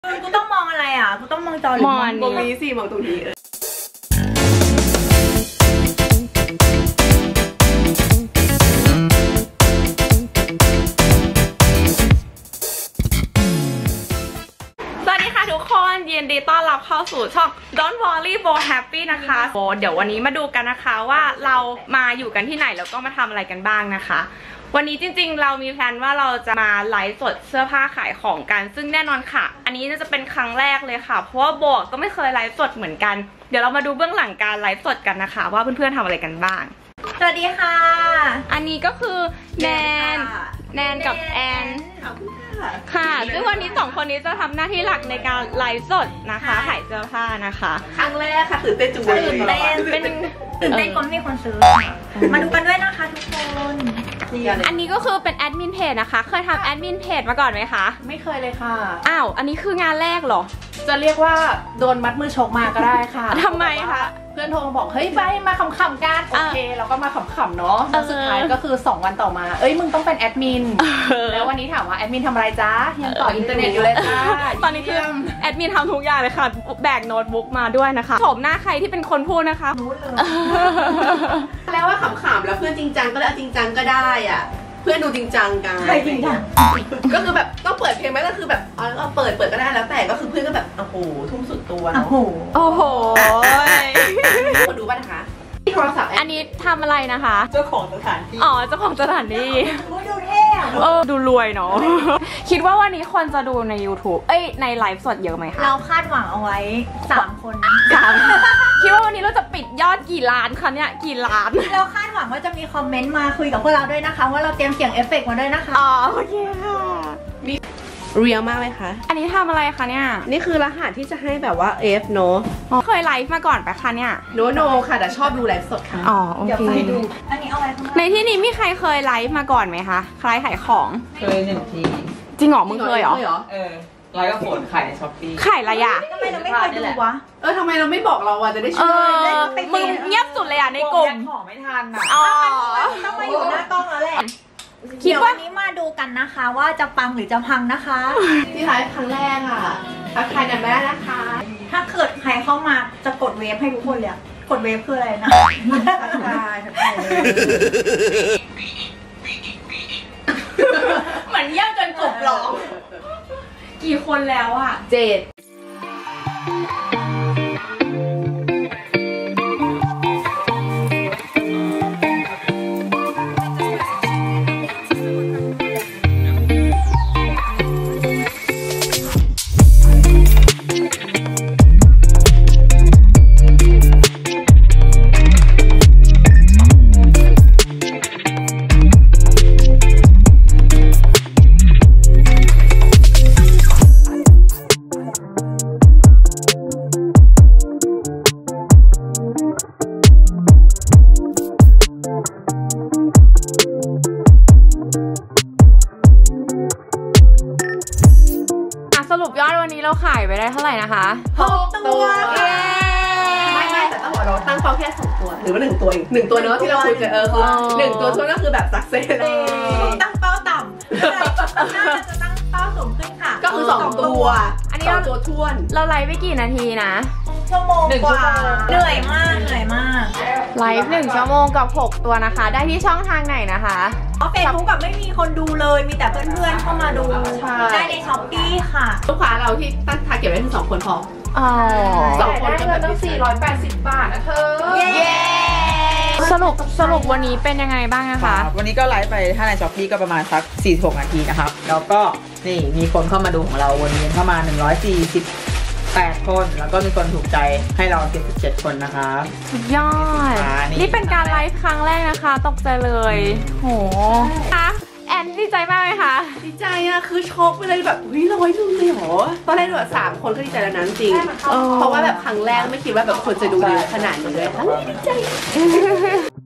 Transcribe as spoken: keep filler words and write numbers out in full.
กูต้องมองอะไรอ่ะกูต้องมองจอหรือมองตรงนี้สิมองตรงนี้สวัสดีค่ะทุกคนยินดีต้อนรับเข้าสู่ช่อง Don't Worry Bo Happy นะคะโอ้เดี๋ยววันนี้มาดูกันนะคะว่าเรามาอยู่กันที่ไหนแล้วก็มาทำอะไรกันบ้างนะคะวันนี้จริงๆเรามีแพลนว่าเราจะมาไลฟ์สดเสื้อผ้าขายของกันซึ่งแน่นอนค่ะอันนี้น่าจะเป็นครั้งแรกเลยค่ะเพราะว่าโบก็ไม่เคยไลฟ์สดเหมือนกันเดี๋ยวเรามาดูเบื้องหลังการไลฟ์สดกันนะคะว่าเพื่อนๆทำอะไรกันบ้างสวัสดีค่ะอันนี้ก็คือแนนแนนกับแอนค่ะซึ่งวันนี้สองคนนี้จะทำหน้าที่หลักในการไลฟ์สดนะคะขายเสื้อผ้านะคะครั้งแรกค่ะตื่นเต้นจุงเลยตื่นเต้นเป็นตื่นเต้นก็ไม่มีคนซื้อมาดูกันด้วยนะคะทุกคนอันนี้ก็คือเป็นแอดมินเพจนะคะเคยทำแอดมินเพจมาก่อนไหมคะไม่เคยเลยค่ะอ้าวอันนี้คืองานแรกเหรอจะเรียกว่าโดนมัดมือชกมาก็ได้ค่ะทำไมคะเพื่อนโทรมาบอกเฮ้ยไปมาขำๆกันโอเคเราก็มาขำๆเนาะแล้วสุดท้ายก็คือสองวันต่อมาเอ้ยมึงต้องเป็นแอดมินแล้ววันนี้ถามว่าแอดมินทำอะไรจ้ายังต่ออินเทอร์เน็ตอยู่เลยจ้าตอนนี้คือแอดมินทำทุกอย่างเลยค่ะแบกโน้ตบุ๊กมาด้วยนะคะโฉมหน้าใครที่เป็นคนพูดนะคะรู้เลยแล้วว่าขำๆแล้วเพื่อนจริงจังก็เลยจริงจังก็ได้อ่ะเพื่อนดูจริงจังกันใครจริงจังก็คือแบบต้องเปิดเพลงไหมก็คือแบบอ๋อก็เปิดเปิดก็ได้แล้วแต่ก็คือเพื่อนก็แบบโอ้โหทุ่มสุดตัวเนาะโอ้โหโอ้โหคนดูป่ะนะคะที่โทรศัพท์อันนี้ทำอะไรนะคะเจ้าของสถานที่อ๋อเจ้าของสถานที่ดูเท่เออดูรวยเนาะคิดว่าวันนี้คนจะดูใน ยูทูบ เอ้ยในไลฟ์สดเยอะไหมคะเราคาดหวังเอาไว้สามคนสามคิดว่าวันนี้เราจะปิดยอดกี่ล้านคะเนี่ยกี่ล้านเราคาดหวังว่าจะมีคอมเมนต์มาคุยกับพวกเราด้วยนะคะว่าเราเตรียมเสียงเอฟเฟกต์มาด้วยนะคะอ๋อโอเคค่ะมีเรียลมากเลยคะอันนี้ทำอะไรคะเนี่ยนี่คือรหัสที่จะให้แบบว่า F เนอะเคยไลฟ์มาก่อนปะคะเนี่ยโนโนค่ะแต่ชอบดูไลฟ์สดค่ะอ๋อโอเคเดี๋ยวไปดูอันนี้เอาไว้ข้างหน้าในที่นี้มีใครเคยไลฟ์มาก่อนไหมคะใครขายของเคยหนึ่งทีจริงเหรอมึงเคยเหรอเออไลฟ์กับฝนขายในช้อปปี้ขายอะไรอ่ะทำไมเราไม่เคยดูวะเออทำไมเราไม่บอกเราอ่ะจะได้ช่วยมึงเงียบสุดเลยอ่ะในกลุ่มของไม่ทันอ่ะอ๋อต้องมาอยู่หน้ากล้องแล้วแหละคิดว่านี้มาดูกันนะคะว่าจะปังหรือจะพังนะคะที่ไลฟ์ครั้งแรกอ่ะทักทายกันไม่ได้นะคะถ้าเกิดใครเข้ามาจะกดเวฟให้ทุกคนเลยกดเวฟคืออะไรนะทักทายทักทายเหมือนเยี่ยมจนกบร้องกี่คนแล้วอ่ะเจ็ดสรุปยอดวันนี้เราขายไปได้เท่าไหร่นะคะหกตัวไม่ไม่แต่ต้องบอกเราตั้งเป้าแค่สองตัวหรือว่าหนึ่งตัวเองหนึ่งตัวเนอะที่เราคุยกันเออคือหนึ่งตัวช่วงก็คือแบบสักเซสเลยตั้งเป้าต่ำน่าจะตั้งเป้าสูงขึ้นค่ะก็คือสองตัวอันนี้เราตัวท้วนเราไลฟ์ไปกี่นาทีนะชั่วโมงกว่าเหนื่อยมากเหนื่อยมากไลฟ์หนึ่งชั่วโมงกับหกตัวนะคะได้ที่ช่องทางไหนนะคะเพราะเฟซบุ๊กกับไม่มีคนดูเลยมีแต่เพื่อนๆเข้ามาดูได้ในช้อปปี้ค่ะลูกค้าเราที่ตั้งทาร์เก็ตไว้คือสองคนพออ๋อสองคนก็แบบตั้งสี่ร้อยแปดสิบบาทนะเธอเย้สรุปสรุปวันนี้เป็นยังไงบ้างนะคะวันนี้ก็ไลฟ์ไปถ้าในช้อปปี้ก็ประมาณสักสี่สิบหกนาทีนะครับแล้วก็นี่มีคนเข้ามาดูของเราวนเวียนเข้ามาหนึ่งร้อยสี่สิบแปดคนแล้วก็มีคนถูกใจให้เราเจ็ดสิบเจ็ดคนนะคะสุดยอดนี่เป็นการไลฟ์ครั้งแรกนะคะตกใจเลยโหค่ะแอนดีใจมากไหมคะดีใจอะคือช็อกไปเลยแบบวิร้อยหนึ่งเลยเหรอตอนแรกแบบสามคนก็ดีใจแล้วนะจริงเพราะว่าแบบครั้งแรกไม่คิดว่าแบบคนจะดูเยอะขนาดนี้เลยทั้งดีใจ